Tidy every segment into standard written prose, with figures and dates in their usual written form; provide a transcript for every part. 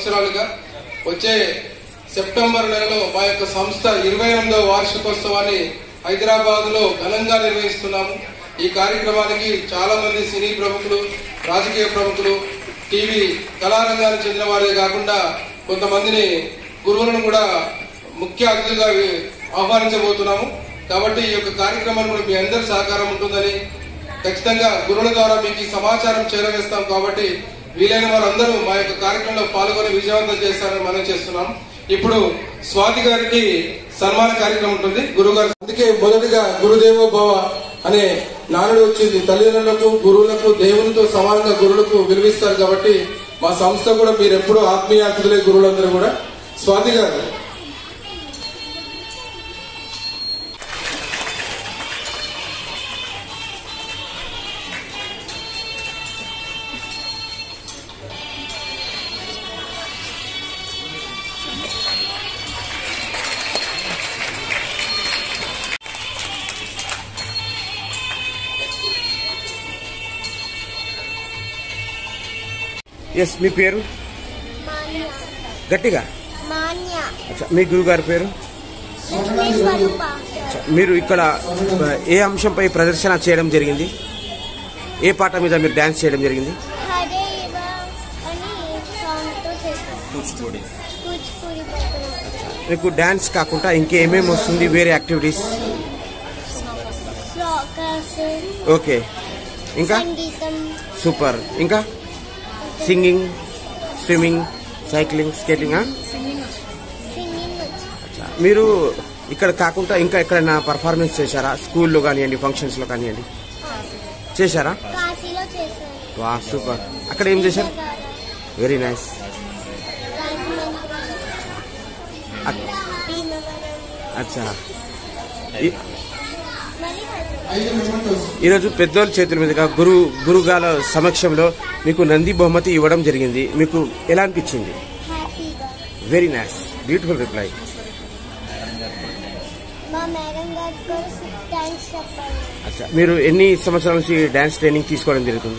సంవత్సరాలుగా. వచ్చే సెప్టెంబర్ నెలలో మా యొక్క సంస్థ 28వ వార్షికోత్సవాన్ని హైదరాబాద్ లో ఘనంగా నిర్వహిస్తున్నాము. ఈ కార్యక్రమానికి చాలా మంది సినీ ప్రముఖులు, రాజకీయ ప్రముఖులు, టీవీ కళారంగానికి చెందిన వారే కాకుండా కొంతమందిని గురువులను కూడా ముఖ్య అతిథులుగా ఆహ్వానించబోతున్నాము. కాబట్టి ఈ యొక్క కార్యక్రమాన్ని కూడా మీ అందరి సహకారం ఉంటుందని, ఖచ్చితంగా గురువుల ద్వారా మీకు ఈ సమాచారం చేరవేస్తాం. కాబట్టి వీలైన వారందరూ మా యొక్క కార్యక్రమంలో పాల్గొని విజయవంతం చేస్తారని మనం చేస్తున్నాం. ఇప్పుడు స్వాతి గారికి సన్మాన కార్యక్రమం ఉంటుంది గురువు గారు. అందుకే మొదటిగా గురుదేవో భవ అనే నానుడు వచ్చింది. తల్లిదండ్రులకు, గురువులకు, దేవునితో సమానంగా గురువులకు విలువిస్తారు. కాబట్టి మా సంస్థ కూడా మీరు ఎప్పుడూ ఆత్మీయ అతిథులే గురువులందరూ కూడా. స్వాతి గారు. ఎస్, మీ పేరు? గట్టిగా. మీ గురువు గారి పేరు? మీరు ఇక్కడ ఏ అంశంపై ప్రదర్శన చేయడం జరిగింది? ఏ పాట మీద మీరు డాన్స్ చేయడం జరిగింది? మీకు డాన్స్ కాకుండా ఇంకేమేమి వస్తుంది? వేరే యాక్టివిటీస్? ఓకే, ఇంకా? సూపర్. ఇంకా సింగింగ్, స్విమ్మింగ్, సైక్లింగ్, స్కేటింగ్? మీరు ఇక్కడ కాకుండా ఇంకా ఎక్కడైనా పర్ఫార్మెన్స్ చేశారా? స్కూల్లో కానివ్వండి, ఫంక్షన్స్ లో కానివ్వండి చేశారా? వా, సూపర్. అక్కడ ఏం చేశారు? Very nice. అచ్చా, ఈరోజు పెద్దోళ్ళ చేతుల మీదుగా గురుగాల సమక్షంలో మీకు నంది బహుమతి ఇవ్వడం జరిగింది. మీకు ఎలా అనిపించింది? Very nice, beautiful reply. అచ్చా, మీరు ఎన్ని సంవత్సరాల నుంచి డాన్స్ ట్రైనింగ్ తీసుకోవడం జరుగుతుంది?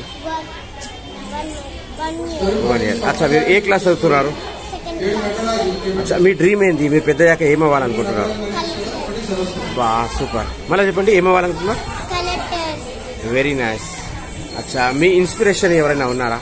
1 year. అచ్చా, మీరు ఏ క్లాస్ చదువుతున్నారు? అచ్చా, మీ డ్రీమ్ ఏంది? మీరు పెద్దయ్యాక ఏమవ్వాలనుకుంటున్నారు? వా, సూపర్. మళ్ళీ చెప్పండి, ఏమవ్వాలనుకుంటున్నారు? Very nice. అచ్చా, మీ ఇన్స్పిరేషన్ ఎవరైనా ఉన్నారా?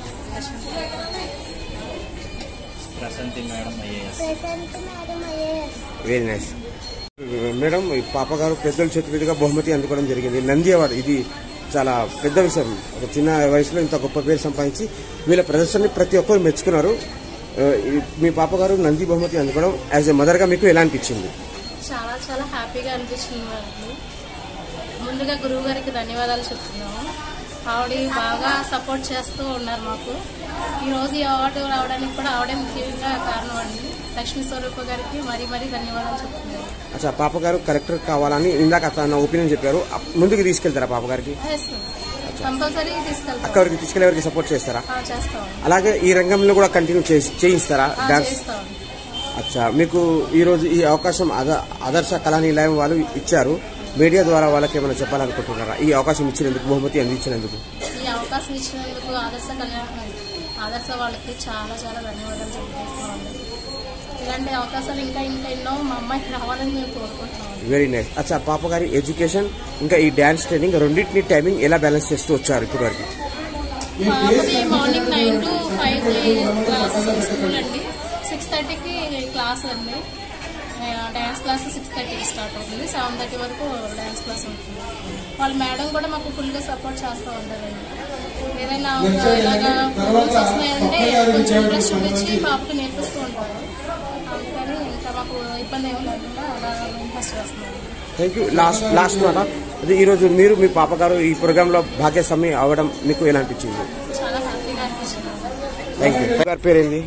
Very nice. మేడం, పాప గారు పెద్దల చేతి మీదుగా బహుమతి అందుకోవడం జరిగింది. నంది అవార్డు. ఇది చాలా పెద్ద విషయం. ఒక చిన్న వయసులో ఇంత గొప్ప పేరు సంపాదించి వీళ్ళ ప్రదర్శనని ప్రతి ఒక్కరు మెచ్చుకున్నారు. మీ పాప గారు నంది బహుమతి అందుకోవడం యాజ్ ఎ మదర్ గా మీకు ఎలా అనిపించింది? చాలా చాలా హ్యాపీగా అనిపించింది. ముందుగా గురువు గారికి ధన్యవాదాలు చెప్తున్నాము. ఆవిడ బాగా సపోర్ట్ చేస్తూ ఉన్నారు మాకు. ఈరోజు ఈ అవార్డు రావడానికి కూడా ఆవిడే ముఖ్యంగా కారణం అండి. లక్ష్మీ స్వరూప గారికి మరీ మరీ ధన్యవాదాలు చెప్తున్నారు. అచ్చా, పాప గారు కలెక్టర్ కావాలని ఇందాక తన ఒపీనియన్ చెప్పారు. ముందుకు తీసుకెళ్తారా పాప గారికి? కంపల్సరీ తీసుకెళ్తాం. అక్కడికి తీసుకెళ్లే సపోర్ట్ చేస్తారా? చేస్తాం. అలాగే ఈ రంగంలో కూడా కంటిన్యూ చేయిస్తారా డాన్స్? అచ్చా, మీకు ఈ రోజు ఈ అవకాశం ఆదర్శ కళానిలయం వాళ్ళు ఇచ్చారు. మీడియా ద్వారా వాళ్ళకి ఏమైనా చెప్పాలనుకుంటున్నారా? ఈ అవకాశం ఇచ్చినందుకు, బహుమతి అందించినందుకు? ఈ అవకాశం ఇచ్చినందుకు ఆదర్శ వాళ్ళకి చాలా చాలా ధన్యవాదాలు చెప్తున్నామండి. ఇలాంటి అవకాశాలు ఇంకా ఇంకా ఎన్నో మా అమ్మాయికి రావాలని మేము కోరుకుంటున్నాం. Very nice. అచ్చా, పాప గారి ఎడ్యుకేషన్ ఇంకా ఈ డాన్స్ ట్రైనింగ్ రెండింటిని టైమింగ్ ఎలా బ్యాలెన్స్ చేస్తూ వచ్చారు ఇప్పటి వరకు? మార్నింగ్ 9 to 5 క్లాసెస్ స్కూల్ అండి. 6:30కి క్లాస్ అండి. డాన్స్ క్లాస్ 6:30కి స్టార్ట్ అవుతుంది. 7:30 వరకు డాన్స్ క్లాస్ ఉంటుంది. వాళ్ళ మేడం కూడా మాకు ఫుల్గా సపోర్ట్ చేస్తూ ఉంటారండి. ఏదైనా ఇలాగా ప్రోగ్రామ్స్ వస్తున్నాయంటే కొంచెం ఇంట్రెస్ట్ చూపించి పాపకు నేర్పిస్తూ ఉంటారు. అందుకని ఇంకా మాకు ఇబ్బంది ఏమి లేకుండా అలా ఇంట్రెస్ట్ చేస్తున్నాం. Thank you. లాస్ట్ మాట, అది ఈరోజు మీరు మీ పాప గారు ఈ ప్రోగ్రామ్ లో భాగస్వామి అవ్వడం మీకు ఎలా అనిపించింది? చాలా హ్యాపీగా అనిపించింది. Thank you. గారి పేరేంది?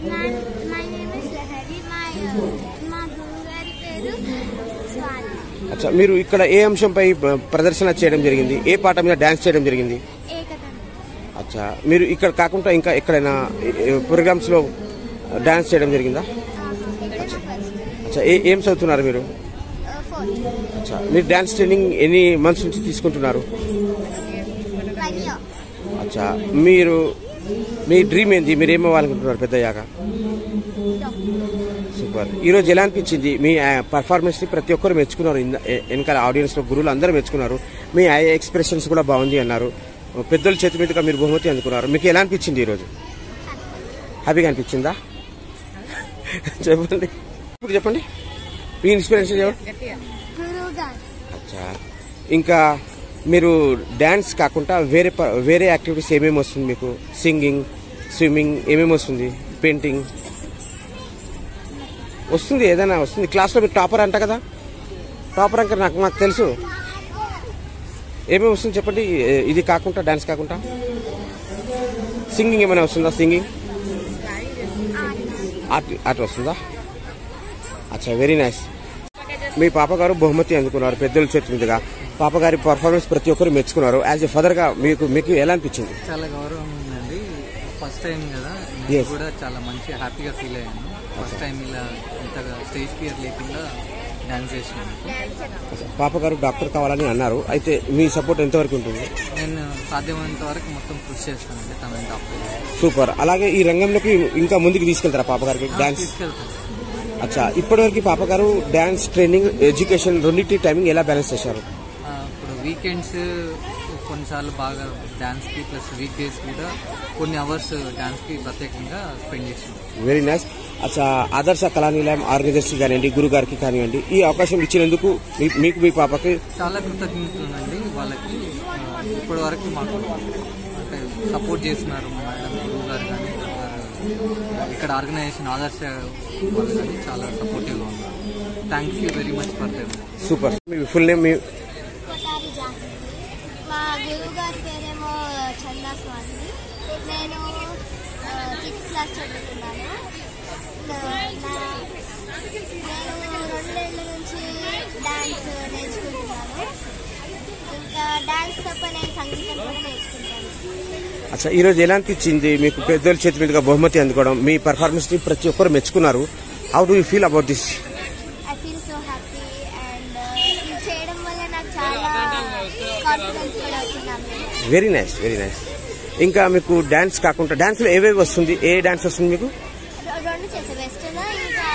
అచ్చా, మీరు ఇక్కడ ఏ అంశంపై ప్రదర్శన చేయడం జరిగింది? ఏ పాట మీద డాన్స్ చేయడం జరిగింది? అచ్చా, మీరు ఇక్కడ కాకుండా ఇంకా ఎక్కడైనా ప్రోగ్రామ్స్ లో డాన్స్ చేయడం జరిగిందా? అచ్చా, ఏం చదువుతున్నారు మీరు? అచ్చా, మీరు డాన్స్ ట్రైనింగ్ ఎన్ని మంత్స్ నుంచి తీసుకుంటున్నారు? అచ్చా, మీరు మీ డ్రీమ్ ఏంది, మీరు ఏమవ్వాలనుకుంటున్నారు పెద్దయ్యాక? సూపర్. ఈరోజు ఎలా అనిపించింది మీ పర్ఫార్మెన్స్ ని? ప్రతి ఒక్కరు మెచ్చుకున్నారు, వెనకాల ఆడియన్స్ లో గురువులు అందరూ మెచ్చుకున్నారు. మీ ఐ ఎక్స్ప్రెషన్స్ కూడా బాగుంది అన్నారు. పెద్దల చేతి మీదుగా మీరు బహుమతి అందుకున్నారు. మీకు ఎలా అనిపించింది ఈరోజు? హ్యాపీగా అనిపించిందా? చెప్పండి, ఇప్పుడు చెప్పండి మీ ఇన్స్పిరేషన్ చెప్పండి. అచ్చా, ఇంకా మీరు డ్యాన్స్ కాకుండా వేరే యాక్టివిటీస్ ఏమేమి వస్తుంది మీకు? సింగింగ్, స్విమ్మింగ్ ఏమేమి వస్తుంది? పెయింటింగ్ వస్తుంది? ఏదైనా వస్తుంది? క్లాస్లో మీరు టాపర్ అంట కదా, టాపర్ అంక నాకు తెలుసు. ఏమేమి వస్తుంది చెప్పండి, ఇది కాకుండా, డాన్స్ కాకుండా. సింగింగ్ ఏమైనా వస్తుందా? సింగింగ్, ఆర్ట్ వస్తుందా? అచ్చా, వెరీ నైస్. మీ పాపగారు బహుమతి అందుకున్నారు పెద్దల చేతి మీదుగా. పాపగారి పర్ఫార్మెన్స్ ప్రతి ఒక్కరు మెచ్చుకున్నారు. యాజ్ ఎ ఫాదర్ గా మీకు ఎలా అనిపించింది? చాలా గౌరవం ఉందండి. ఫస్ట్ టైం కదా, నేను కూడా చాలా మంచి హ్యాపీగా ఫీల్ అయ్యాను. ఫస్ట్ టైం ఇలా ఇంతగా స్టేజ్ ఫియర్ లేకుండా డాన్స్ చేసినాను. పాపగారు డాక్టర్ కావాలని అన్నారు, అయితే మీ సపోర్ట్ ఎంతవరకు ఉంటుంది? నేను సాధ్యమైనంత వరకు మొత్తం కృషి చేస్తానండి తన డాక్టర్. సూపర్. అలాగే ఈ రంగంలోకి ఇంకా ముందుకు తీసుకెళ్తారా పాపగారికి డాన్స్? తీసుకెళ్తాను. అచ్చా, ఇప్పటివరకు పాపగారు డాన్స్ ట్రైనింగ్, ఎడ్యుకేషన్ రెండింటి టైమింగ్ ఎలా బ్యాలెన్స్ చేశారు? ఇప్పుడు వీకెండ్స్ కొన్నిసార్లు బాగా డాన్స్కి, ప్లస్ వీక్ డేస్ కూడా కొన్ని అవర్స్ డాన్స్కి ప్రత్యేకంగా స్పెండ్ చేసాను. Very nice. అచ్చా, ఆదర్శ కళానిలయం ఆర్గనైజర్స్ కానివ్వండి, గురువు గారికి కానివ్వండి, ఈ అవకాశం ఇచ్చినందుకు మీకు మీ పాపకి చాలా కృతజ్ఞతలుందండి. వాళ్ళకి ఇప్పటి వరకు మాకు అంటే సపోర్ట్ చేస్తున్నారు. మా మేడం, గురువు గారు కానీ, ఇక్కడ ఆర్గనైజేషన్ ఆదర్శ వాళ్ళు కానీ చాలా సపోర్టివ్గా ఉన్నారు. Thank you very much for them. Super. మీ ఫుల్ నేమ్? మా గురువు గారి పేరేమో చందా స్వామి. నేను 6th క్లాస్ చదువుతున్నాను. నేను 2 ఏళ్ల నుంచి డాన్స్ నేర్చుకుంటున్నాను. ఇంకా డాన్స్ తప్ప నేను సంగీతం కూడా నేర్చుకుంటాను. అచ్చా, ఈరోజు ఎలా అనిపించింది మీకు పెద్దల చేతి మీదుగా బహుమతి అందుకోవడం? మీ పర్ఫార్మెన్స్ ని ప్రతి ఒక్కరు మెచ్చుకున్నారు. How do you feel about this? I feel so happy and ఇది చేయడం వల్ల నాకు చాలా కాన్ఫిడెన్స్ కూడా వచ్చింది. Very nice, very nice. ఇంకా మీకు డాన్స్ కాకుండా డాన్స్ లో ఏవేవి వస్తుంది? ఏ డాన్స్ వస్తుంది మీకు? 2 చేసే వెస్టర్న్ ఇంకా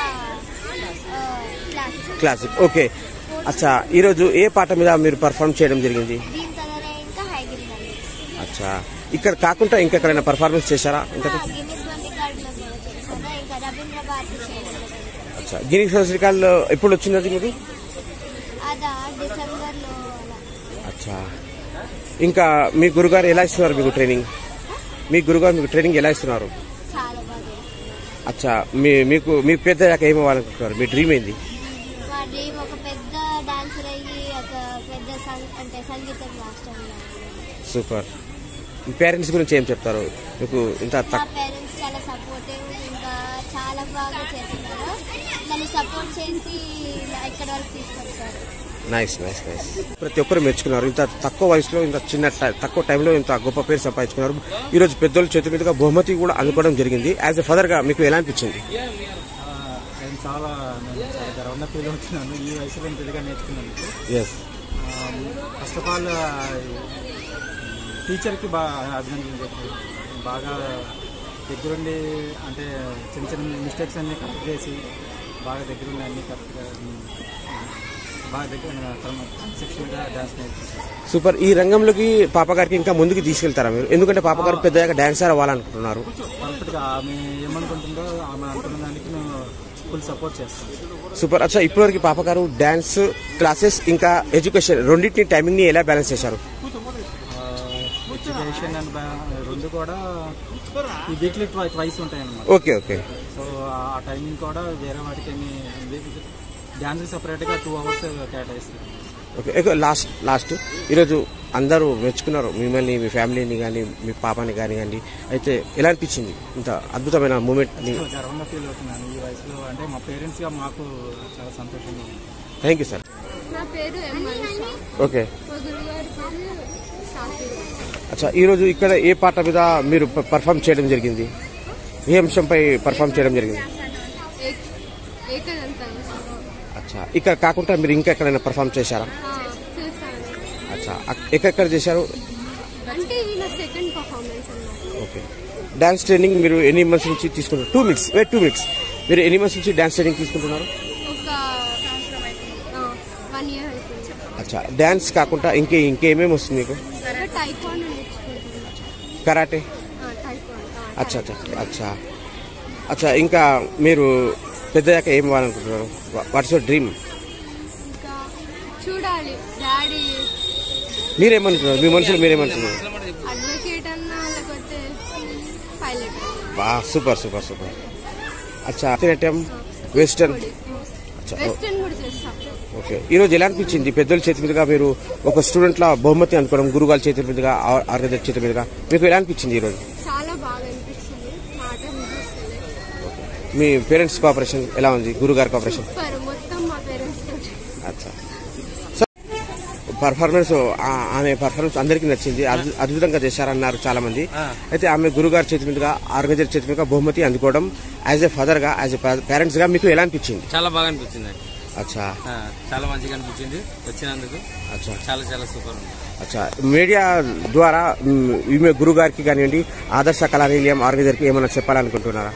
క్లాసిక్. ఓకే. అచ్చా, ఈరోజు ఏ పాట మీద మీరు పర్ఫార్మ్ చేయడం జరిగింది? దీని కలర్ ఇంకా హైగిరి. అచ్చా, ఇక్కడ కాకుండా ఇంకెక్కడైనా పర్ఫార్మెన్స్ చేశారా? ఇంకా గిన్నిస్ వరల్డ్ రికార్డులో కూడా చేశాను. ఇంకా రవీంద్ర భారతి చేయడం. అచ్చా, గిన్నిస్ వరల్డ్ రికార్డులో ఎప్పుడు వచ్చింది మీకు? అదా డిసెంబర్లో అలా. అచ్చా, ఇంకా మీ గురుగారు ఎలా ఇస్తున్నారు మీకు ట్రైనింగ్? మీ గురుగారు మీకు ట్రైనింగ్ ఎలా ఇస్తున్నారు? చాలా బాగా. అచ్చా, మీ పెద్ద ఏమవ్వాలనుకుంటున్నారు? మీ డ్రీమ్ ఏంది? మా డ్రీమ్ ఒక పెద్ద డాన్సర్ అయ్యి ఒక పెద్ద సంగీతం మాస్టర్ అవ్వాలి. సూపర్. మీ పేరెంట్స్ గురించి ఏం చెప్తారు? మీకు ఇంత మా పేరెంట్స్ చాలా సపోర్టివ్, ఇంకా చాలా బాగా చేస్తున్నారు. నన్ను సపోర్ట్ చేసి ఇక్కడ వరకు తీసుకొచ్చారు. Nice, nice, nice. ప్రతి ఒక్కరు మెచ్చుకున్నారు. ఇంత తక్కువ వయసులో, ఇంత తక్కువ టైంలో ఇంత గొప్ప పేరు సంపాదించుకున్నారు. ఈ రోజు పెద్దల చేతి మీదుగా బహుమతి కూడా అందుకోవడం జరిగింది. యాజ్ ఎ ఫాదర్ గా మీకు ఎలా అనిపించింది? నేను చాలా గర్వంగా ఫీల్ అవుతున్నాను ఈ వయసులో ఇంతగా నేర్చుకున్నందుకు. ఎస్. ఫస్ట్ ఆఫ్ ఆల్ టీచర్కి బాగా అభినందనలు చెప్పారు. బాగా దగ్గరుండి అంటే చిన్న చిన్న మిస్టేక్స్ అన్నీ కరెక్ట్ చేసి బాగా దగ్గరుండి అన్నీ కరెక్ట్గా బాగా దగ్గర సెక్షన్గా డాన్స్ నేర్పించారు. సూపర్. ఈ రంగంలోకి పాపగారికి ఇంకా ముందుకు తీసుకెళ్తారా మీరు? ఎందుకంటే పాపగారు పెద్దగా డాన్సర్ అవ్వాలనుకుంటున్నారు. పర్ఫెక్ట్గా ఆమె ఏమనుకుంటుందో ఆమె అనుకున్న దానికి మేము ఫుల్ సపోర్ట్ చేస్తాం. సూపర్. అచ్చా, ఇప్పటివరకు పాపగారు డాన్స్ క్లాసెస్ ఇంకా ఎడ్యుకేషన్ రెండింటిని టైమింగ్ ని ఎలా బ్యాలెన్స్ చేశారు? ఎడ్యుకేషన్ అండ్ 2 కూడా ఈ వీక్లీ ట్వైస్ ఉంటాయి అన్నమాట. Okay, okay. సో ఆ టైమింగ్ కూడా వేరే వాటికి డాన్స్ సపరేట్గా 2 hours కేటాయిస్తారు. ఓకే. లాస్ట్ ఈరోజు అందరూ మెచ్చుకున్నారు మిమ్మల్ని, మీ ఫ్యామిలీని కానీ, మీ పాపని కానివ్వండి. అయితే ఎలా అనిపించింది ఇంత అద్భుతమైన మూమెంట్? గర్వంగా ఫీల్ అవుతున్నాను ఈ వయసులో. అంటే మా పేరెంట్స్గా మాకు చాలా సంతోషంగా ఉంది. Thank you sir. నా పేరు ఓకే. మా గురుగారి పేరు సాఫీ. అచ్చా, ఈరోజు ఇక్కడ ఏ పాట మీద మీరు పర్ఫామ్ చేయడం జరిగింది? ఏ అంశంపై పర్ఫామ్ చేయడం జరిగింది? అచ్చా, ఇక్కడ కాకుండా మీరు ఇంకా ఎక్కడైనా పర్ఫామ్ చేశారా? అచ్చా, ఎక్కడెక్కడ చేశారు? అంటే ఇది నా సెకండ్ పర్ఫార్మెన్స్ అన్నమాట. ఓకే. డాన్స్ ట్రైనింగ్ మీరు ఎన్ని మంత్స్ నుంచి తీసుకుంటారు? 2 minutes, wait 2 minutes. మీరు ఎన్ని మంత్స్ నుంచి డాన్స్ ట్రైనింగ్ తీసుకుంటున్నారు? ఒక సంవత్సరం అయిపోయింది. 1 year అయిపోయింది. అచ్చా, డాన్స్ కాకుండా ఇంకేమేమి వస్తుంది మీకు? టైక్వాండో నేర్చుకుంటున్నాను. కరాటే? టైక్వాండో. అచ్చా అచ్చా అచ్చా అచ్చా. ఇంకా మీరు పెద్దయ్యాక ఏం అవ్వాలనుకుంటున్నారు? What's your dream? ఇంకా చూడాలి డాడీ మీరేమనుకుంటున్నారు? మీ మనసులో మీరేమనుకుంటున్నారు? అడ్వకేట్ అన్నా లేకపోతే పైలట్. బా, సూపర్ సూపర్ సూపర్. అచ్చా, భరతనాట్యం, వెస్టర్న్. అచ్చా, వెస్టర్న్ కూడా చేస్తాం. ఓకే. ఈరోజు ఎలా అనిపించింది పెద్దల చేతి మీదుగా మీరు ఒక స్టూడెంట్ల బహుమతి అనుకోవడం, గురుగారి చేతి మీదుగా, ఆర్గనైజర్ చేతి మీదుగా మీకు ఎలా అనిపించింది ఈరోజు? చాలా బాగా అనిపించింది. మాట అనిపిస్తుంది. మీ పేరెంట్స్ కోఆపరేషన్ ఎలా ఉంది? గురుగారి కోఆపరేషన్? సూపర్, మొత్తం మా పేరెంట్స్ తోటి. అచ్చా. పర్ఫార్మెన్స్, ఆమె పర్ఫార్మెన్స్ అందరికీ నచ్చింది, అద్భుతంగా చేశారన్నారు చాలా మంది. అయితే ఆమె గురుగారి చేతి మీదుగా, ఆర్గనైజర్ చేతి మీదుగా బహుమతి అందుకోవడం, యాజ్ ఎ ఫాదర్ గా, యాజ్ ఎ పేరెంట్స్ గా మీకు ఎలా అనిపించింది? చాలా బాగా అనిపించింది. అచ్చా, చాలా మంచిగా అనిపించింది వచ్చినందుకు. అచ్చా, చాలా చాలా సూపర్ ఉంది. అచ్చా. మీడియా ద్వారా ఈమె గురుగారికి కానివ్వండి, ఆదర్శ కళానిలయం ఆర్గనైజర్ కి ఏమైనా చెప్పాలనుకుంటున్నారా?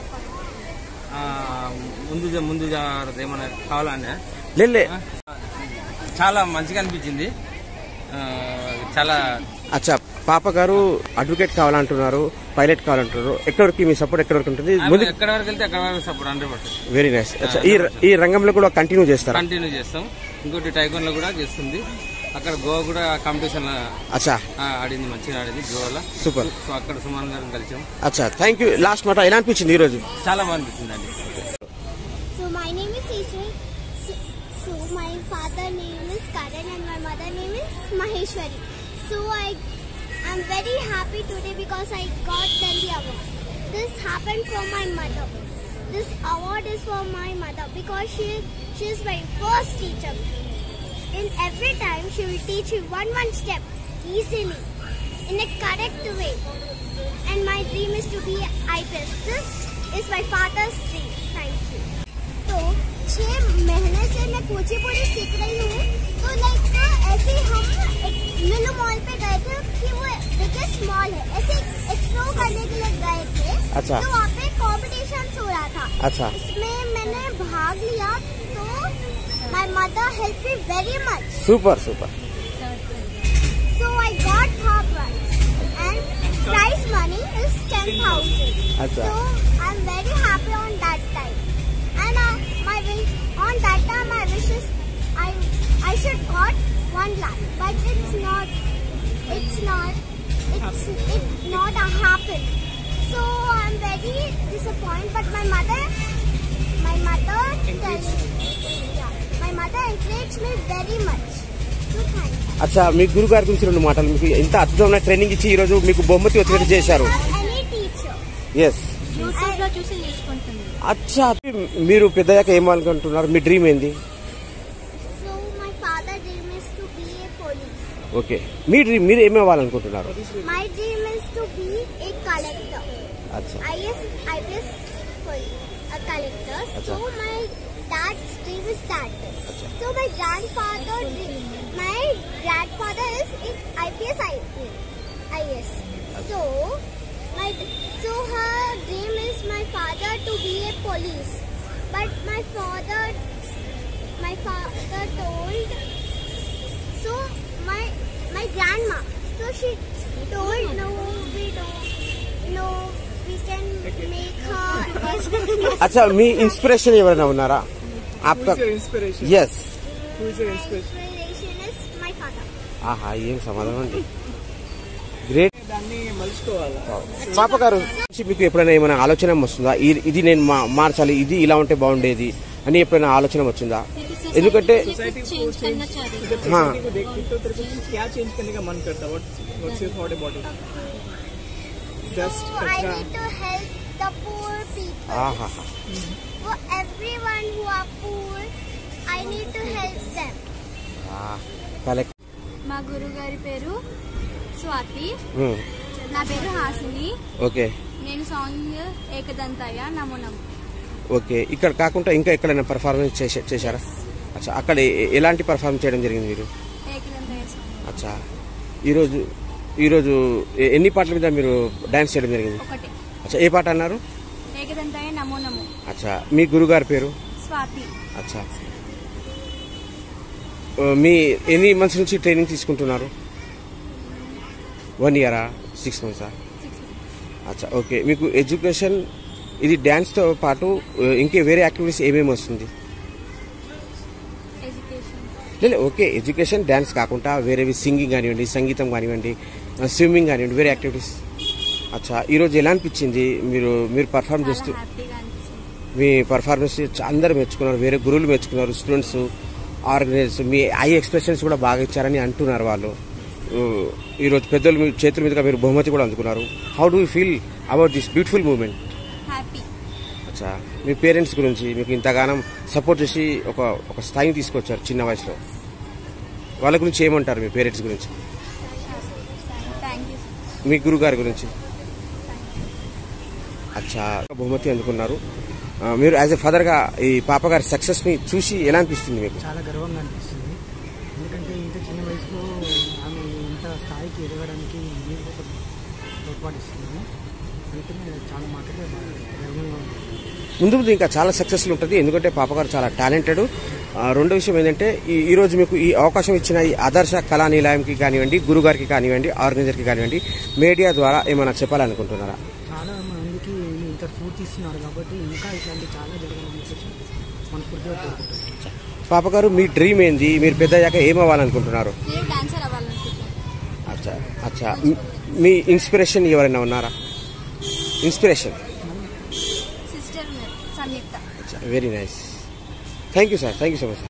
ముందు ఏమైనా కావాలన్నా లే. చాలా మంచిగా అనిపించింది. చాలా. అచ్చా, పాప గారు అడ్వకేట్ కావాలంటున్నారు, పైలట్ కావాలంటున్నారు. ఎక్కడికి మీ సపోర్ట్ ఎక్కడి వరకు ఉంటుంది? ఎక్కడ వరకు వెళ్తే అక్కడ వరకు సపోర్ట్ 100%. Very nice. అచ్చా, ఈ రంగంలో కూడా కంటిన్యూ చేస్తారు? కంటిన్యూ చేస్తాం. ఇంకోటి టైకోన్లో కూడా చేస్తుంది. అక్కడ గోవా కూడా కాంపిటీషన్ అచ్చా ఆడింది, మంచిగా ఆడింది గోవాలో. సూపర్. సో అక్కడ సుమాన్ గారిని కలిసాం. అచ్చా, థ్యాంక్ యూ. లాస్ట్ మాట ఎలా అనిపించింది ఈ రోజు? చాలా బాగా అనిపించింది అండి. So my name is Isha. So my father name is Karan and my mother name is Maheshwari. So I'm very happy today because I got the award. This happened for my mother. This award is for my mother because she is my first teacher. In every time she will teach you one step easily in a correct way. And my dream is to be IPS. This is my father's dream. Thank you. तो 6 महीने से मैं कुचिपुड़ी सीख रही हूँ. तो like ऐसे हम लुलु मॉल पे गए थे कि वो बिगेस्ट मॉल है, ऐसे एक्सप्लोर करने के लिए गए थे. अच्छा. तो वहाँ पे कॉम्पिटिशन हो रहा था. अच्छा. इसमें मैंने भाग लिया. तो my mother help me very much. Super super. So I got third prize and prize money is 10,000. अच्छा. So I'm very happy on that time. And on that time my wish is I should got 1 lakh, but it's not happen. So I'm very disappointed. But my mother encouraged me very much. So thank you. అచ్చా, మీ గురుగారి గురించి 2 మాటలు. మీకు ఇంత అద్భుతమైన training ఇచ్చి ఈ రోజు మీకు బహుమతి వచ్చేట్టు చేశారు. Any teacher. ఎస్. YouTube లో చూసి నేర్చుకుంటున్నాను. అచ్చా, మీరు పెద్దయ్యాక ఏమనుకుంటున్నారు? మీ డ్రీమ్ ఏంది? So my father dream is to be a police. Okay, మీ డ్రీమ్ మీరు ఏమి అవ్వాలనుకుంటున్నారు? My dream is to be a collector. అచ్చా. IPS police, a collector. Acha. So my dad's dream is that. So my grandfather is IPS IAS. So her dream is my father to be a police. But my father told. So my grandma. So she told no, we can make her. అచ్చా, మీ inspiration ఎవరైనా ఉన్నారా? ఆప్కా inspiration yes. Inspiration is my father. ఆహా, ఏం సమాధానం అండి. Great. దాన్ని మలుచుకోవాలి. పాప గారు, మీకు ఎప్పుడైనా ఏమైనా ఆలోచన వస్తుందా? ఇది నేను మార్చాలి, ఇది ఇలా ఉంటే బాగుండేది అని ఎప్పుడైనా ఆలోచన వచ్చిందా? ఎందుకంటే हाँ को देखते तो तेरे को क्या चेंज करने का मन करता है? What's your thought about it? Just So I need to help the poor people. ఆహా. For everyone who are poor, I need to help them. Correct. మా గురుగారి పేరు స్వాతి, నా పేరు హాసిని. ఓకే. నేను సాంగ్ ఏకదంతయ్య నమో నమో. ఓకే, ఇక్కడ కాకుండా ఇంకా ఎక్కడైనా పర్ఫార్మెన్స్ చేశారా? అచ్చా, అక్కడ ఎలాంటి పర్ఫార్మెన్స్ చేయడం జరిగింది మీరు? ఏకదంతయ్య సాంగ్. అచ్చా, ఈరోజు ఈరోజు ఎన్ని పాటల మీద మీరు డాన్స్ చేయడం జరిగింది? ఒకటి. అచ్చా, ఏ పాట అన్నారు? ఏకదంతాయ నమో నమో. అచ్చా, మీ గురుగారి పేరు? స్వాతి. అచ్చా, మీ ఎన్ని మంత్స్ నుంచి ట్రైనింగ్ తీసుకుంటున్నారు? 1 ఇయరా, 6 months? అచ్చా, ఓకే. మీకు ఎడ్యుకేషన్ ఇది డ్యాన్స్తో పాటు ఇంకే వేరే యాక్టివిటీస్ ఏమేమి వస్తుంది? లేదు, ఓకే. ఎడ్యుకేషన్ డ్యాన్స్ కాకుండా వేరేవి సింగింగ్ కానివ్వండి, సంగీతం కానివ్వండి, స్విమ్మింగ్ కానివ్వండి, వేరే యాక్టివిటీస్. అచ్చా, ఈరోజు ఎలా అనిపించింది? మీరు పర్ఫార్మ్ చేస్తూ మీ పర్ఫార్మెన్స్ అందరూ మెచ్చుకున్నారు, వేరే గురువులు మెచ్చుకున్నారు, స్టూడెంట్స్, ఆర్గనైజర్స్. మీ ఐ ఎక్స్ప్రెషన్స్ కూడా బాగా ఇచ్చారని అంటున్నారు వాళ్ళు. ఈరోజు పెద్దలు మీ చేతుల మీదుగా మీరు బహుమతి కూడా అందుకున్నారు. How do you feel about this beautiful moment? Happy. అచ్చా, మీ పేరెంట్స్ గురించి మీకు ఇంతగానం సపోర్ట్ చేసి ఒక స్థాయిని తీసుకొచ్చారు చిన్న వయసులో, వాళ్ళ గురించి ఏమంటారు? మీ పేరెంట్స్ గురించి, థ్యాంక్ యూ. మీ గురుగారి గురించి? అచ్చా, బహుమతి అందుకున్నారు. మీరు యాజ్ ఎ ఫాదర్గా ఈ పాప గారి సక్సెస్ని చూసి ఎలా అనిపిస్తుంది మీకు? చాలా గర్వంగా అనిపిస్తుంది. ఎందుకంటే ఇంత చిన్న వయసులో ఆమె ఇంత స్థాయికి ఎదగడానికి నేను ఒక తోడ్పాటిస్తున్నాను. అందుకని చాలా మాటలు గర్వంగా ఉంది. ముందు ముందు ఇంకా చాలా సక్సెస్ఫుల్ ఉంటుంది, ఎందుకంటే పాప గారు చాలా టాలెంటెడ్. రెండో విషయం ఏంటంటే ఈరోజు మీకు ఈ అవకాశం ఇచ్చిన ఈ ఆదర్శ కళా నిలయంకి కానివ్వండి, గురుగారికి కానివ్వండి, ఆర్గనైజర్కి కానివ్వండి, మీడియా ద్వారా ఏమైనా చెప్పాలనుకుంటున్నారా? చాలా మందికి ఇంత స్ఫూర్తిస్తున్నారు కాబట్టి ఇంకా ఇట్లాంటి చాలా జరగాలని చెప్పేసి మనస్ఫూర్తిగా కోరుకుంటున్నాను. పాప గారు, మీ డ్రీమ్ ఏంది? మీరు పెద్ద అయ్యాక ఏమవ్వాలనుకుంటున్నారు? నేను డాన్సర్ అవ్వాలనుకుంటున్నాను. అచ్చా అచ్చా, మీ ఇన్స్పిరేషన్ ఎవరైనా ఉన్నారా? ఇన్స్పిరేషన్? సిస్టర్ సంయుక్త. అచ్చా, very nice. Thank you sir, thank you so much.